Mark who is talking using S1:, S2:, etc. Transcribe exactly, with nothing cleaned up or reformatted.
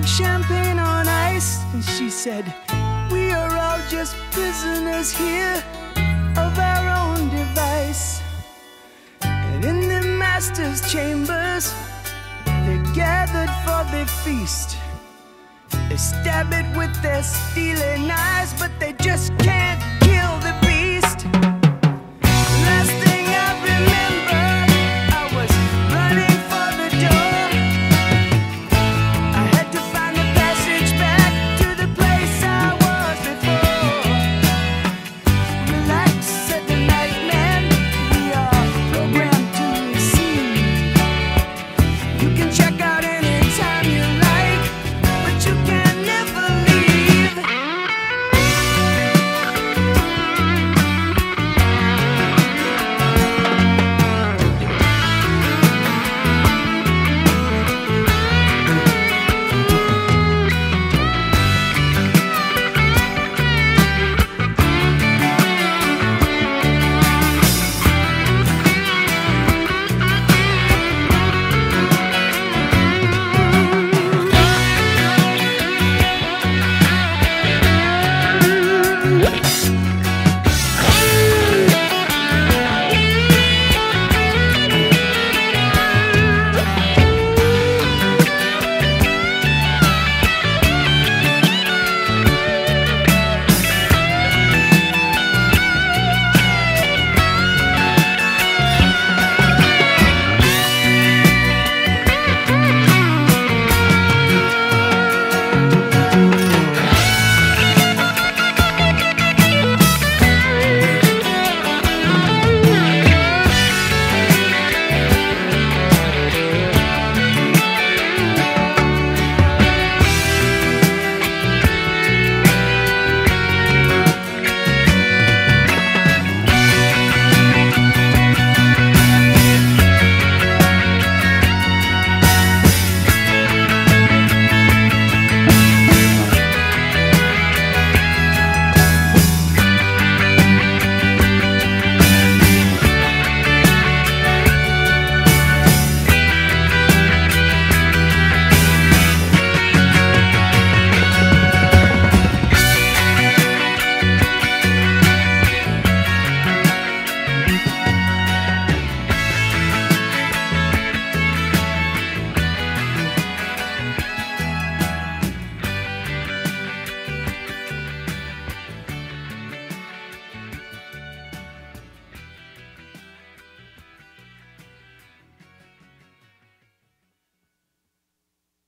S1: champagne on ice, and she said, we are all just prisoners here of our own device. And in the master's chambers, they're gathered for their feast. They stab it with their steely knives, but they just can't kill the beast. Last thing I remember, I was running for the door. I had to find the passage back to the place I was before. Relax, said the nightman, we are programmed to receive. You can check out